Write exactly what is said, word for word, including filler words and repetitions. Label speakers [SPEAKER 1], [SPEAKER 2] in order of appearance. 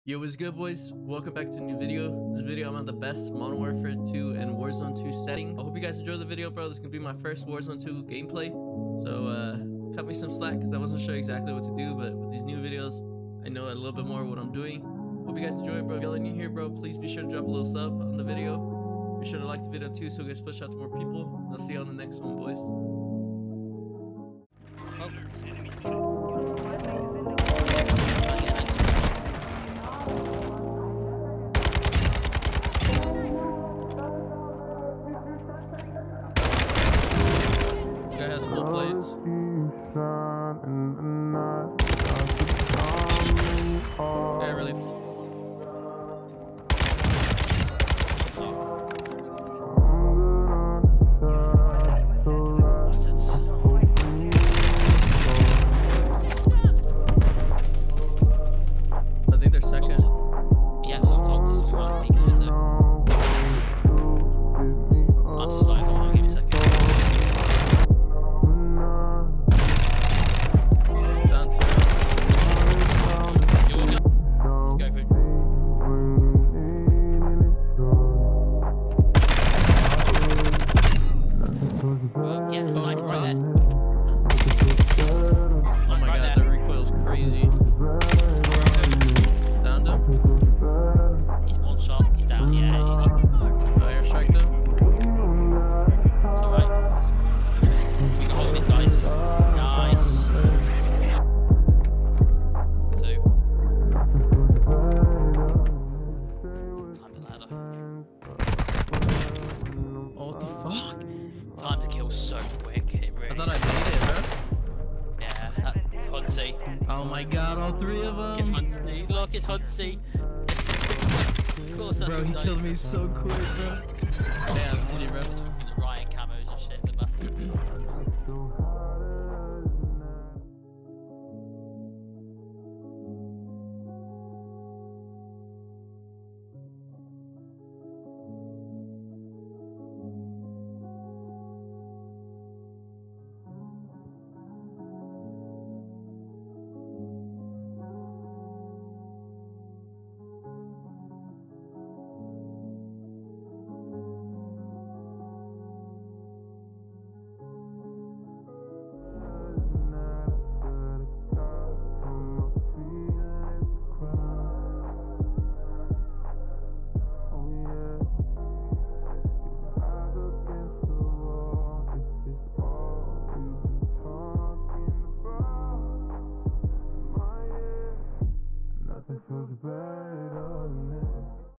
[SPEAKER 1] Yo, what's good, boys? Welcome back to a new video. This video I'm on the best Modern Warfare two and Warzone two setting. I hope you guys enjoyed the video, bro. This is gonna be my first Warzone two gameplay, so uh cut me some slack because I wasn't sure exactly what to do, but with these new videos I know a little bit more what I'm doing. Hope you guys enjoy it, bro. If y'all are new here, bro, please be sure to drop a little sub on the video. Be sure to like the video too so it gets pushed out to more people. I'll see you on the next one, boys. Guy has full plates. Yeah, really. I think they're second.
[SPEAKER 2] Yeah, so I'll talk to someone. He can in there. I'm slow. Hold on, give me a second.
[SPEAKER 1] Down two.
[SPEAKER 2] You will go. Let's go for it. Uh, yeah, sniper right there.
[SPEAKER 1] Oh my
[SPEAKER 2] Right
[SPEAKER 1] god,
[SPEAKER 2] there.
[SPEAKER 1] the recoil's crazy. Downed him.
[SPEAKER 2] He's one shot. He's down. Yeah.
[SPEAKER 1] Oh, airstrike them.
[SPEAKER 2] It's alright. We can hold these guys. Nice. Two. Time for ladder.
[SPEAKER 1] Oh, what the fuck?
[SPEAKER 2] Time to kill so quick. It really
[SPEAKER 1] I thought I made it, bro.
[SPEAKER 2] Yeah, that Hunsey.
[SPEAKER 1] Oh my god, all three of
[SPEAKER 2] Look at
[SPEAKER 1] them.
[SPEAKER 2] Hunsey. Look at Hunsey. Of course, that's
[SPEAKER 1] Bro, he
[SPEAKER 2] what
[SPEAKER 1] killed me so quick, bro. Damn, G G, bro.